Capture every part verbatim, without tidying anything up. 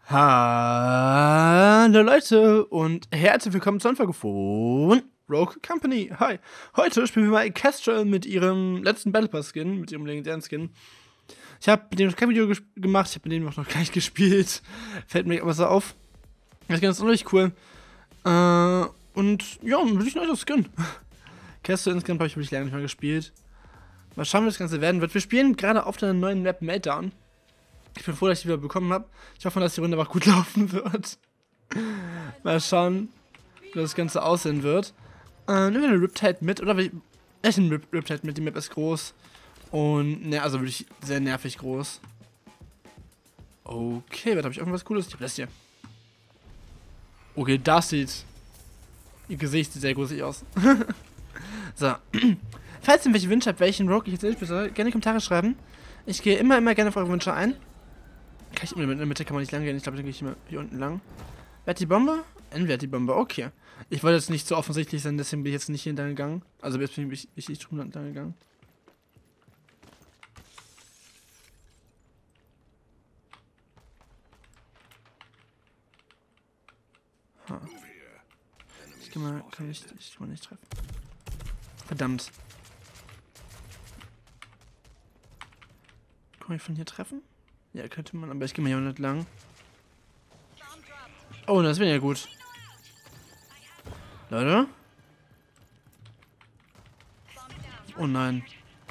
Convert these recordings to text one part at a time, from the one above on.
Hallo Leute und herzlich willkommen zur Folge von Rogue Company. Hi, heute spielen wir mal Kestrel mit ihrem letzten Battle Pass Skin, mit ihrem legendären Skin. Ich habe mit dem noch kein Video gemacht, ich habe mit dem auch noch gar nicht gespielt. Fällt mir aber so auf. Das Skin ist unheimlich cool. Äh, und ja, wirklich ein neues Skin. Kestrel insgesamt habe ich wirklich lange nicht mehr gespielt. Mal schauen, wie das Ganze werden wird. Wir spielen gerade auf der neuen Map Meltdown. Ich bin froh, dass ich die wieder bekommen habe. Ich hoffe, dass die Runde auch gut laufen wird. Mal schauen, wie das Ganze aussehen wird. Äh, nehmen wir eine Riptide mit, oder? Ich nehme eine Riptide mit, die Map ist groß. Und, ne, also wirklich sehr nervig groß. Okay, was habe ich irgendwas Cooles? Ich habe das hier. Okay, das sieht... Ihr Gesicht sieht sehr gruselig aus. So. Falls ihr welche Wünsche habt, welchen Rogue ich jetzt nicht bitte, gerne in die Kommentare schreiben. Ich gehe immer, immer gerne auf eure Wünsche ein. Kann ich in der Mitte kann man nicht lang gehen. Ich glaube, dann gehe ich immer hier unten lang. Wer hat die Bombe? N wer hat die Bombe? Okay. Ich wollte jetzt nicht so offensichtlich sein, deswegen bin ich jetzt nicht hier entlang gegangen. Also jetzt bin ich nicht drüben entlang gegangen. Ha. Ich kann mal, kann ich, ich kann mal nicht treffen. Verdammt. Kann ich von hier treffen? Ja, könnte man, aber ich gehe mal hier nicht lang. Oh, das wäre ja gut. Leute? Oh nein.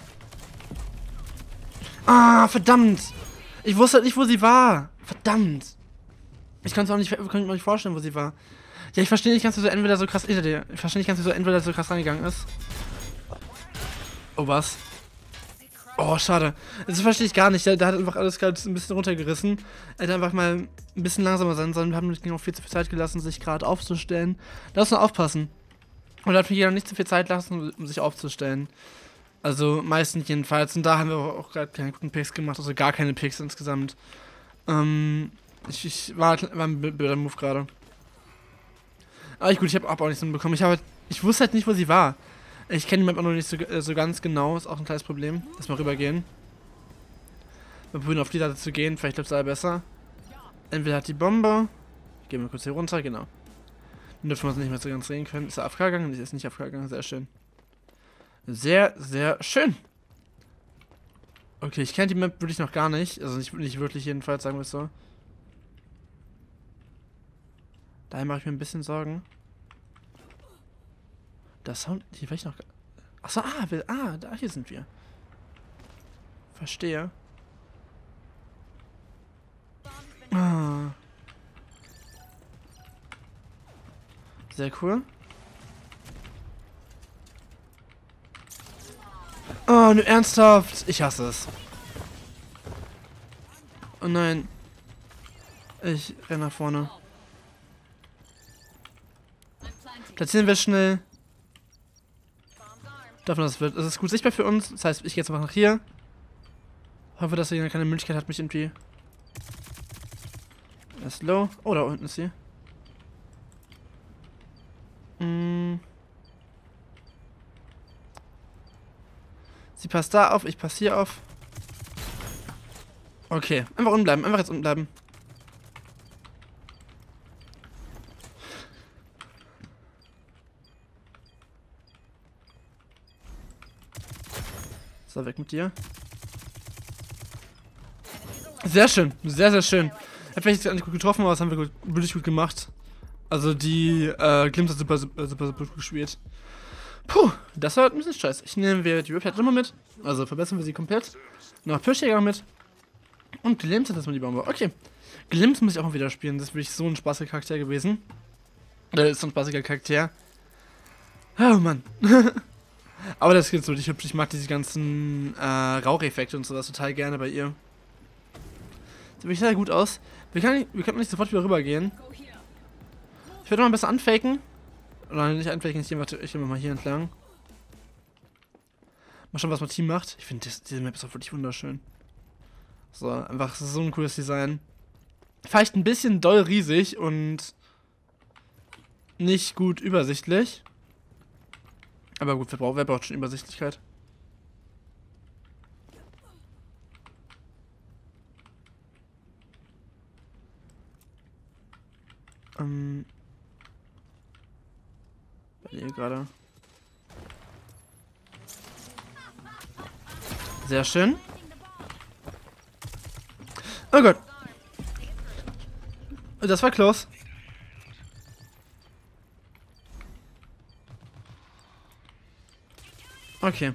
Ah, verdammt! Ich wusste halt nicht, wo sie war. Verdammt. Ich kann es auch nicht, kann mir nicht vorstellen, wo sie war. Ja, ich verstehe nicht ganz, wieso entweder so krass hinter dir. Ich verstehe nicht ganz, wieso entweder so krass reingegangen ist. Oh, was? Oh, schade. Das verstehe ich gar nicht. Der, der hat einfach alles gerade ein bisschen runtergerissen. Er hätte einfach mal ein bisschen langsamer sein sollen. Wir haben nicht noch viel zu viel Zeit gelassen, sich gerade aufzustellen. Da muss man aufpassen. Und da hat mir jeder nicht zu viel Zeit lassen, um sich aufzustellen. Also meistens jedenfalls. Und da haben wir auch gerade keine guten Picks gemacht. Also gar keine Picks insgesamt. Ähm, ich, ich war, war ein blöder Move gerade. Aber ich, gut, ich habe auch nichts hinbekommen. Ich, hab, ich wusste halt nicht, wo sie war. Ich kenne die Map auch noch nicht so, äh, so ganz genau. Ist auch ein kleines Problem. Lass mal rübergehen. Wir probieren auf die Seite zu gehen. Vielleicht läuft es besser. Entweder hat die Bombe. Gehen wir kurz hier runter, genau. Dann dürfen wir uns nicht mehr so ganz sehen können. Ist er A F K gegangen? Nee, ist nicht A F K gegangen. Sehr schön. Sehr, sehr schön. Okay, ich kenne die Map wirklich noch gar nicht. Also nicht, nicht wirklich jedenfalls, sagen wir es so. Daher mache ich mir ein bisschen Sorgen. Das Sound. Hier war ich noch. Achso, ah, wir, ah, da hier sind wir. Verstehe. Ah. Sehr cool. Oh, ne, ernsthaft. Ich hasse es. Oh nein. Ich renne nach vorne. Platzieren wir schnell. Davon, das wird. Es ist gut sichtbar für uns. Das heißt, ich gehe jetzt einfach nach hier. Hoffe, dass hier keine Möglichkeit hat, mich irgendwie. Er ist low. Oh, da unten ist sie. Hm. Sie passt da auf, ich passe hier auf. Okay, einfach unten bleiben, einfach jetzt unten bleiben. So, weg mit dir. Sehr schön, sehr, sehr schön. Hat vielleicht nicht gut getroffen, aber das haben wir gut, wirklich gut gemacht. Also die äh, Glimpse hat super, super, super, super gut gespielt. Puh, das war halt ein bisschen scheiße. Ich nehme wir die Riptide immer mit. Also verbessern wir sie komplett. Noch Pirschjäger mit. Und Glimpse hat das mal die Bombe. Okay. Glimpse muss ich auch mal wieder spielen. Das ist wirklich so ein spaßiger Charakter gewesen. Das ist so ein spaßiger Charakter. Oh Mann. Aber das ist jetzt wirklich hübsch. Ich mag diese ganzen äh, Raucheffekte und sowas total gerne bei ihr. Sieht wirklich sehr gut aus. Wir können, wir können nicht sofort wieder rübergehen. Ich werde mal ein bisschen anfaken. Oder nicht anfaken, ich gehe mal, ich gehe mal hier entlang. Mal schauen, was mein Team macht. Ich finde, diese Map ist auch wirklich wunderschön. So, einfach so ein cooles Design. Vielleicht ein bisschen doll riesig und nicht gut übersichtlich. Aber gut, wer braucht, wer braucht schon Übersichtlichkeit? Ähm. Hier gerade. Sehr schön. Oh Gott. Das war close. Okay.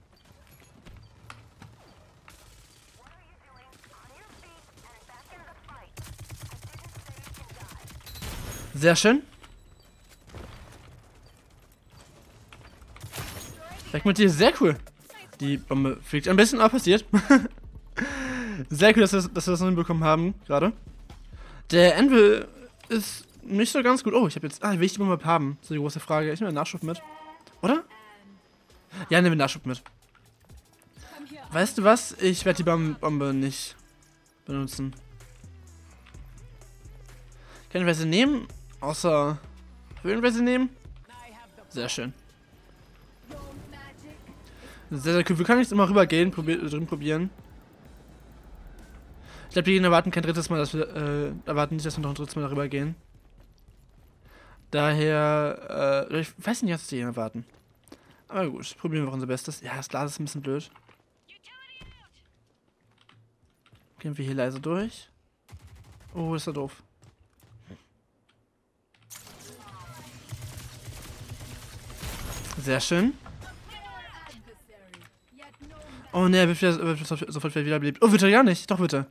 Sehr schön. Weg mit dir, sehr cool. Die Bombe fliegt ein bisschen, aber passiert. Sehr cool, dass wir, dass wir das noch hinbekommen haben, gerade. Der Anvil ist nicht so ganz gut. Oh, ich habe jetzt... Ah, will ich die Bombe haben? Das ist die große Frage. Ich nehme den Nachschub mit. Oder? Ja, nehmen wir den Nachschub mit. Weißt du was? Ich werde die Bom Bombe nicht benutzen. Können wir sie nehmen? Außer... Würden wir sie nehmen? Sehr schön. Sehr, sehr cool. Wir können jetzt immer rübergehen, probier drin probieren. Ich glaube, die Gegner erwarten kein drittes Mal, dass wir, äh, erwarten nicht, dass wir noch ein drittes Mal darüber gehen. Daher, äh, ich weiß nicht, was die Gegner erwarten. Aber gut, probieren wir auch unser Bestes. Ja, das Glas ist ein bisschen blöd. Gehen wir hier leise durch. Oh, ist ja doof. Sehr schön. Oh ne, er wird, wieder, wird sofort wieder wiederbelebt. Oh, wird er gar nicht. Doch, bitte.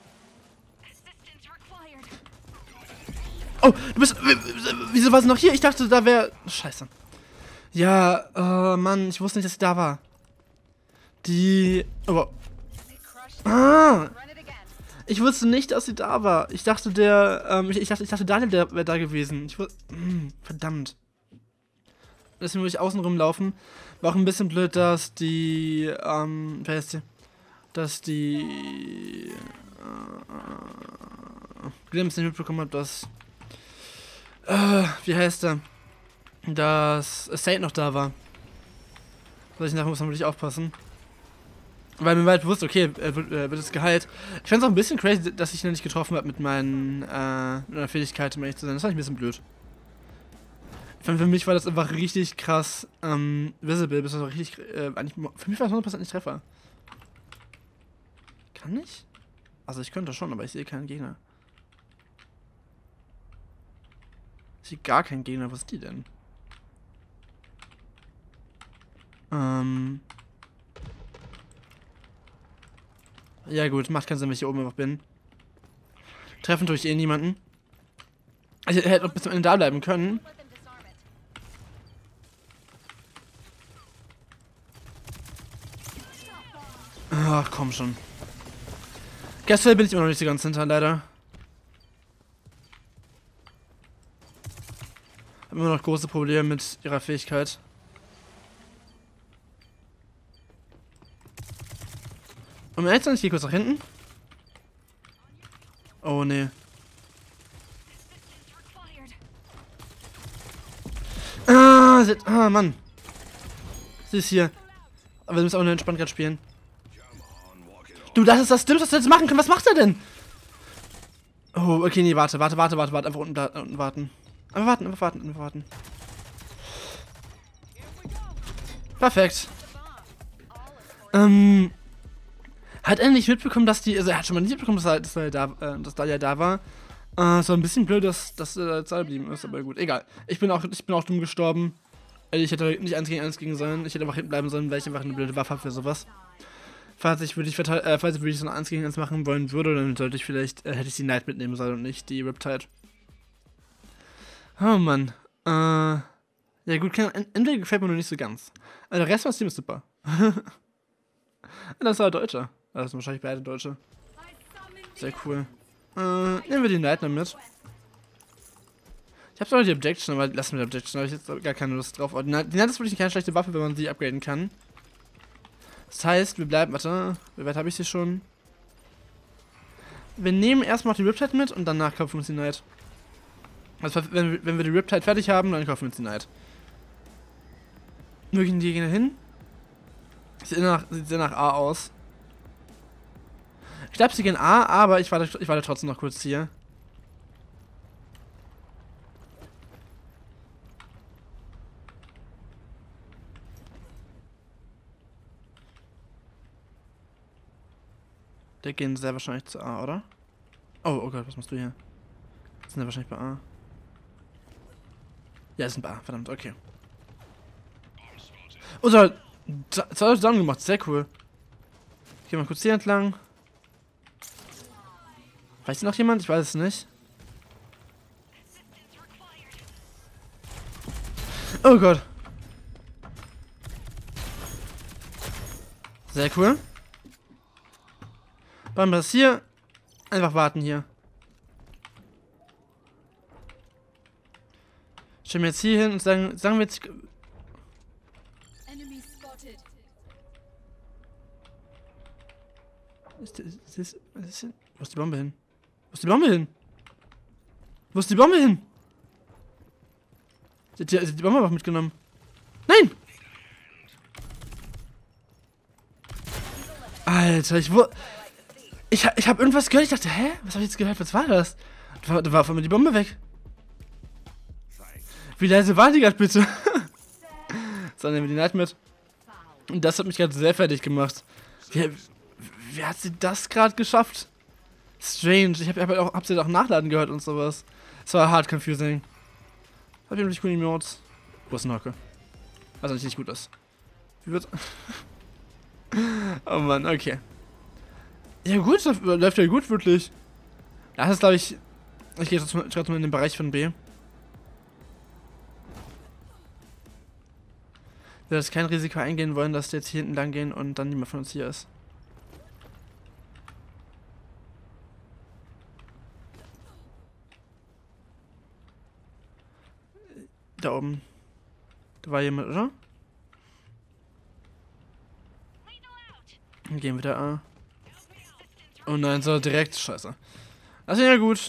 Oh, du bist... Wieso war sie noch hier? Ich dachte, da wäre... Scheiße. Ja, äh, Mann, ich wusste nicht, dass sie da war. Die... Oh. Ah! Ich wusste nicht, dass sie da war. Ich dachte, der... Ähm, ich, ich dachte, ich dachte, Daniel wäre da gewesen. Ich wusste... Mh, verdammt. Deswegen würde ich außen rumlaufen. War auch ein bisschen blöd, dass die, ähm, wer heißt die? Dass die, äh, Glimpse nicht mitbekommen hat, dass, äh, wie heißt der? Dass Saint noch da war. Weil ich nachher muss man wirklich aufpassen. Weil mir war halt bewusst, okay, er wird, er wird jetzt geheilt. Ich fand es auch ein bisschen crazy, dass ich ihn nicht getroffen habe mit meinen, äh, mit meiner Fähigkeit, um ehrlich zu sein. Das fand ich ein bisschen blöd. Für mich war das einfach richtig krass ähm, visible, bis das auch richtig, äh, eigentlich, für mich war das hundert Prozent nicht Treffer. Kann ich? Also ich könnte schon, aber ich sehe keinen Gegner. Ich sehe gar keinen Gegner, was ist die denn? Ähm. Ja gut, macht keinen Sinn, wenn ich hier oben einfach bin. Treffen tue ich eh niemanden. Ich hätte noch bis zum Ende da bleiben können. Ach, komm schon. Gestern bin ich immer noch nicht so ganz hinter, leider. Hab immer noch große Probleme mit ihrer Fähigkeit. Um ehrlich zu sein, ich gehe kurz nach hinten. Oh, nee. Ah, sie, ah, Mann. Sie ist hier. Aber wir müssen auch nur entspannt gerade spielen. Du, das ist das Dümmste, was wir jetzt machen können. Was macht er denn? Oh, okay, nee, warte, warte, warte, warte, warte. Einfach unten, da, unten warten. Einfach warten, einfach warten, einfach warten. Perfekt. Ähm. Hat er nicht mitbekommen, dass die. Also, er hat schon mal nicht mitbekommen, dass er, dass er da, äh, dass Dahlia da war. Äh, es war ein bisschen blöd, dass, dass er da geblieben ist, aber gut, egal. Ich bin auch, ich bin auch dumm gestorben. Ich hätte nicht eins gegen eins gegen sollen. Ich hätte einfach hinten bleiben sollen, weil ich einfach eine blöde Waffe habe für sowas. Falls ich würde ich, äh, falls ich würde ich so ein eins gegen eins machen wollen würde, dann sollte ich vielleicht, äh, hätte ich die Knight mitnehmen sollen und nicht die Riptide. Oh Mann. Äh, ja gut, entweder gefällt mir noch nicht so ganz. Also der Rest von das Team ist super. Das war Deutscher. Das sind wahrscheinlich beide Deutsche. Sehr cool. Äh, nehmen wir die Knight noch mit. Ich habe zwar die Objection, aber lassen wir die Objection, da habe ich jetzt gar keine Lust drauf. Die Knight ist wirklich keine schlechte Waffe, wenn man sie upgraden kann. Das heißt, wir bleiben, warte, wie weit habe ich sie schon? Wir nehmen erstmal die Riptide mit und danach kaufen wir uns die Knight. Also wenn, wenn wir die Riptide fertig haben, dann kaufen wir uns die Knight. Nur gehen die Gegner hin. Sieht nach, sieht sehr nach A aus. Ich glaube, sie gehen A, aber ich warte, ich warte trotzdem noch kurz hier. Der gehen sehr wahrscheinlich zu A, oder? Oh, oh Gott, was machst du hier? Sind ja wahrscheinlich bei A. Ja, sind bei A, verdammt, okay. Oh, so, zwei zusammen gemacht, sehr cool. Gehen wir kurz hier entlang. Weiß noch jemand? Ich weiß es nicht. Oh Gott. Sehr cool. Machen wir das hier. Einfach warten hier. Stellen wir jetzt hier hin und sagen, sagen wir jetzt... Ist, ist, ist, ist, wo ist die Bombe hin? Wo ist die Bombe hin? Wo ist die Bombe hin? Die, die, die Bombe einfach mitgenommen. Nein! Alter, ich wurde... Ich, ich habe irgendwas gehört. Ich dachte, hä? Was habe ich jetzt gehört? Was war das? Da war, da war auf einmal die Bombe weg. Wie leise war die gerade bitte? So, nehmen wir die Night mit. Und das hat mich gerade sehr fertig gemacht. Wie, wie hat sie das gerade geschafft? Strange. Ich habe hab auch, hab sie auch nachladen gehört und sowas. Es war hart confusing. Hab ich nämlich coole Emotes. Wo ist ein Hocke? Also nicht, nicht gut ist. Wie wird... Oh Mann, okay. Ja gut, das läuft ja gut, wirklich. Das ist, glaube ich... Ich gehe jetzt gerade mal in den Bereich von B. Ich will jetzt kein Risiko eingehen wollen, dass die jetzt hier hinten lang gehen und dann niemand von uns hier ist. Da oben. Da war jemand, oder? Dann gehen wir da A. Oh nein, so direkt. Scheiße. Das ist ja gut.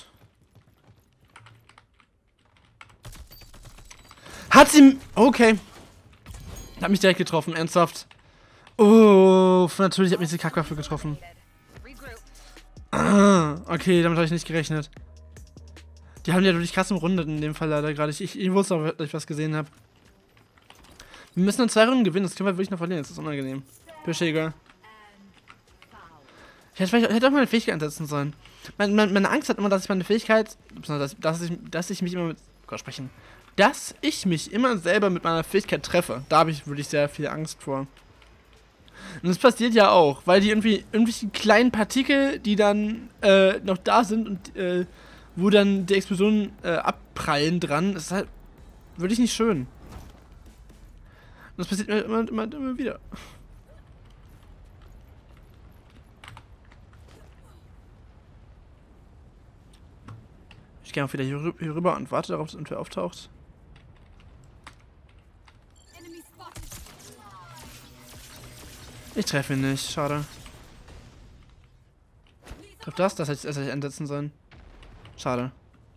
Hat sie... Okay. Hat mich direkt getroffen, ernsthaft. Oh, natürlich hat mich die Kackwaffe getroffen. Ah, okay, damit habe ich nicht gerechnet. Die haben ja wirklich krass umrundet in dem Fall leider gerade. Ich, ich, ich wusste auch, dass ich was gesehen habe. Wir müssen in zwei Runden gewinnen, das können wir wirklich noch verlieren, das ist unangenehm. Beschäger. Ich hätte, ich hätte auch meine Fähigkeit einsetzen sollen. Meine, meine, meine Angst hat immer, dass ich meine Fähigkeit, dass, dass, ich, dass ich mich immer mit, Gott sprechen, dass ich mich immer selber mit meiner Fähigkeit treffe. Da habe ich wirklich sehr viel Angst vor. Und das passiert ja auch, weil die irgendwie irgendwelche kleinen Partikel, die dann äh, noch da sind und äh, wo dann die Explosionen äh, abprallen dran, das ist halt wirklich nicht schön. Und das passiert mir immer, immer, immer wieder. Ich gehe auch wieder hier, hier rüber und warte darauf, dass irgendwer auftaucht. Ich treffe ihn nicht, schade. Ich glaube das, das hätte ich erst einsetzen sollen. Schade.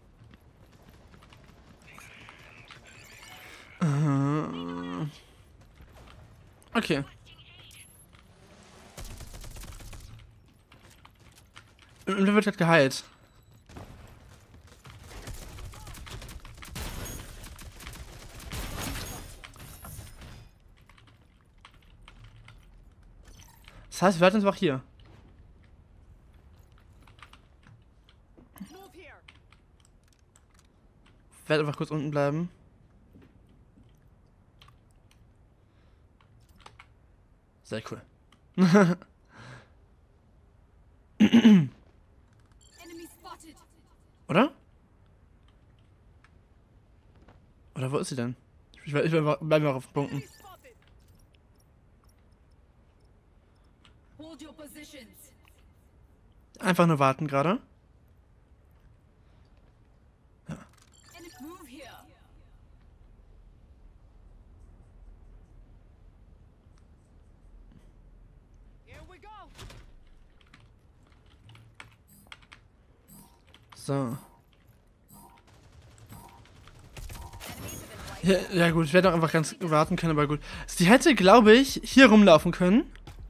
Uh, okay. Irgendwer wird gerade geheilt. Das heißt, wir halten uns auch hier. Ich werde einfach kurz unten bleiben. Sehr cool. Oder? Oder wo ist sie denn? Ich bleibe bleib mal auf den Punkten. Einfach nur warten gerade. Ja. So. Ja, ja gut, ich werde auch einfach ganz warten können, aber gut. Sie hätte, glaube ich, hier rumlaufen können.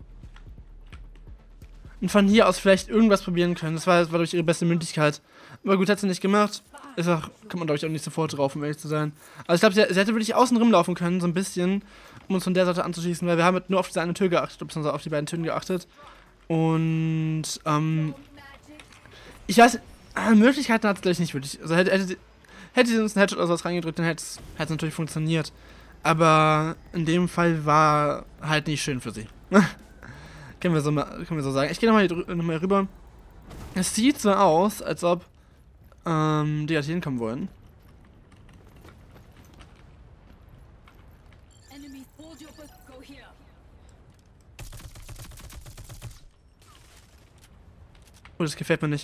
Und von hier aus vielleicht irgendwas probieren können. Das war, das war glaube ich, ihre beste Möglichkeit. Aber gut, hat sie nicht gemacht. Ist auch, kommt man, glaube ich, auch nicht sofort drauf, um ehrlich zu sein. Also ich glaube, sie, sie hätte wirklich außen rumlaufen können, so ein bisschen, um uns von der Seite anzuschießen, weil wir haben nur auf diese eine Tür geachtet, beziehungsweise auf die beiden Türen geachtet. Und, ähm, ich weiß, äh, Möglichkeiten hat es gleich nicht wirklich. Also hätte, hätte, sie, hätte sie uns einen Headshot oder sowas reingedrückt, dann hätte es natürlich funktioniert. Aber in dem Fall war halt nicht schön für sie. können, wir so mal, können wir so sagen. Ich gehe nochmal noch mal rüber. Es sieht so aus, als ob ähm, die halt hier hinkommen wollen. Oh, das gefällt mir nicht.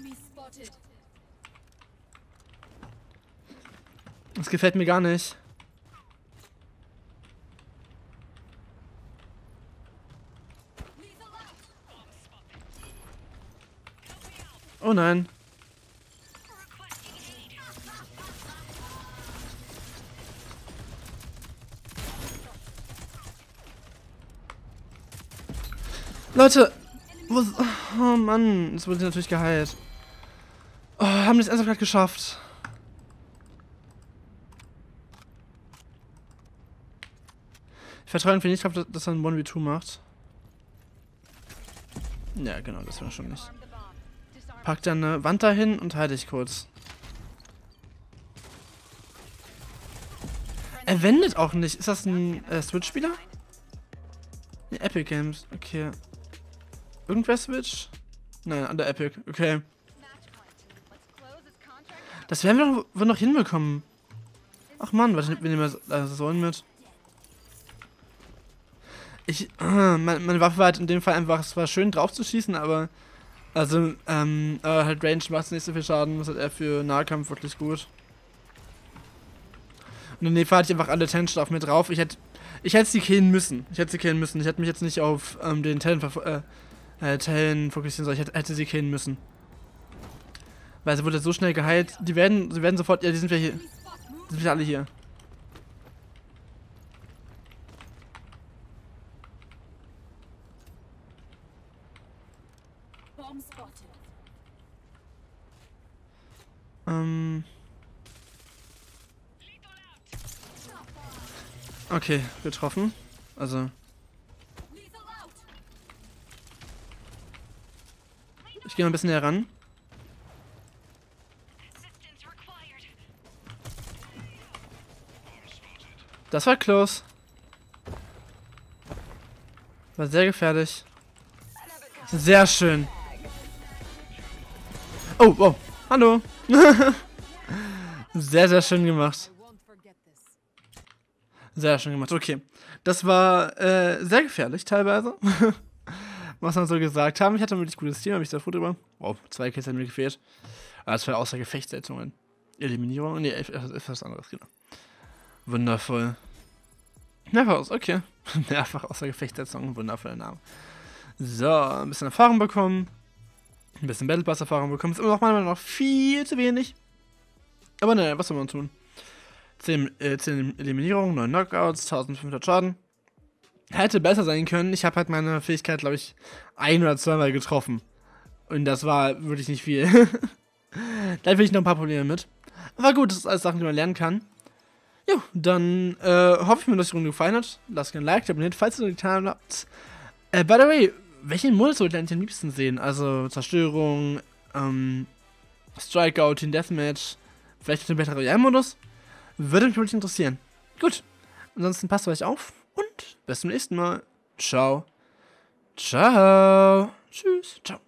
Das gefällt mir gar nicht. Oh nein. Leute, wo, oh Mann, das wurde natürlich geheilt. Oh, haben das ernsthaft gerade geschafft. Ich vertraue irgendwie nicht drauf, dass er ein eins gegen zwei macht. Ja, genau, das war schon nicht. Pack dann eine Wand dahin und halte ich kurz. Er wendet auch nicht. Ist das ein äh, Switch-Spieler? Nee, Epic Games. Okay. Irgendwer Switch? Nein, an der Epic. Okay. Das werden wir wohl noch hinbekommen. Ach man, warte, wir nehmen mal Säulen mit. Ich, äh, meine, meine Waffe war halt in dem Fall einfach, es war schön drauf zu schießen, aber, also, ähm, aber halt Range macht nicht so viel Schaden, das ist halt eher für Nahkampf wirklich gut. Und in dem Fall hatte ich einfach alle Tension auf mir drauf. Ich hätte, ich hätte sie killen müssen. Ich hätte sie killen müssen. Ich hätte mich jetzt nicht auf ähm, den Talon, äh, äh, Talon fokussieren sollen. Ich hätte, hätte sie killen müssen. Weil sie wurde so schnell geheilt. Die werden, sie werden sofort, ja, die sind wieder hier. Die sind wieder alle hier. Ähm. Okay, getroffen. Also. Ich gehe mal ein bisschen näher ran. Das war close. War sehr gefährlich. Sehr schön. Oh, oh. Hallo. Sehr, sehr schön gemacht. Sehr schön gemacht. Okay. Das war äh, sehr gefährlich teilweise. Was man so gesagt haben. Ich hatte ein wirklich gutes Team, habe ich sehr froh drüber. Wow, zwei Kills haben mir gefehlt. Aber das war außer Gefechtssetzungen. Eliminierung. Nee, ist was anderes, genau. Wundervoll. Mehrfach, okay. Mehrfach außer Gefechtssetzungen. Wundervoller Name. So, ein bisschen Erfahrung bekommen. Ein bisschen Battle Pass Erfahrung bekommen. Ist immer noch manchmal noch viel zu wenig. Aber naja, was soll man tun? zehn, äh, zehn Eliminierungen, neun Knockouts, eintausendfünfhundert Schaden. Hätte besser sein können. Ich habe halt meine Fähigkeit, glaube ich, ein- oder zweimal getroffen. Und das war wirklich nicht viel. Da will ich noch ein paar Probleme mit. Aber gut, das ist alles Sachen, die man lernen kann. Jo, dann äh, hoffe ich mir, dass die Runde gefallen hat. Lasst gerne ein Like, abonniert, falls ihr noch getan habt. Äh, by the way, welchen Modus wollt ihr eigentlich am liebsten sehen? Also Zerstörung, ähm, Strikeout, Team Deathmatch, vielleicht den Battle Royale-Modus? Würde mich wirklich interessieren. Gut, ansonsten passt euch auf und bis zum nächsten Mal. Ciao. Ciao. Tschüss. Ciao.